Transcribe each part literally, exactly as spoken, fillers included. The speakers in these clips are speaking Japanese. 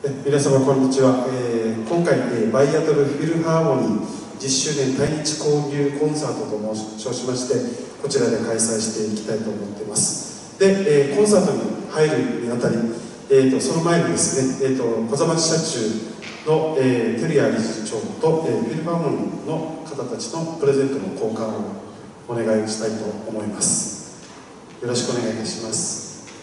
皆様こんにちは、えー、今回、えー、バイアトルフィルハーモニーじゅっしゅうねん対日交流コンサートと称しまして、こちらで開催していきたいと思っています。で、えー、コンサートに入るにあたり、えー、とその前にですね、えー、と小座町社中の、えー、照屋理事長と、えー、フィルハーモニーの方たちのプレゼントの交換をお願いしたいと思います。よろしくお願いいたします。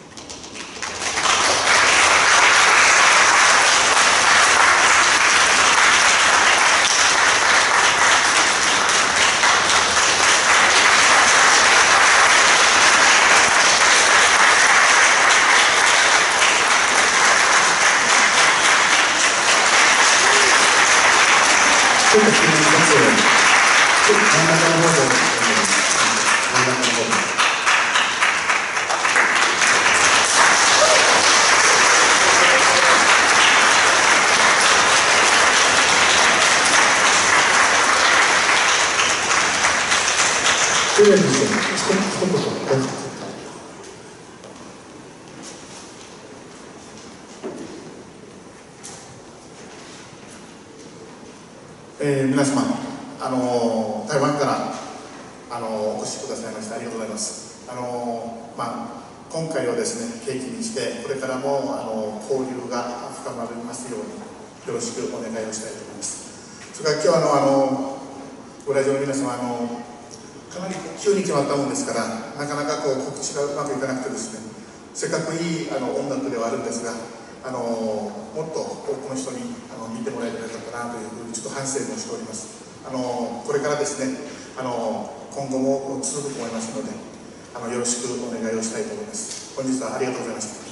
ちょっと記念撮影、真ん中の方で、真ん中の方で。とりあえず、一言、 えー、皆様、あのー、台湾からあのー、お越しくださいましてありがとうございます。あのーまあ、今回をですね契機にして、これからも、あのー、交流が深まりますようによろしくお願いをしたいと思います。それから今日はあの、あのご来場の皆様、あのかなり急に決まったものですから、なかなかこう告知がうまくいかなくてですね、せっかくいいあの音楽ではあるんですが、あのもっと多くの人にあの見てもらえればよかったなというふうにちょっと反省もしております。あのこれからですね、あの今後も続くと思いますので、あのよろしくお願いをしたいと思います。本日はありがとうございました。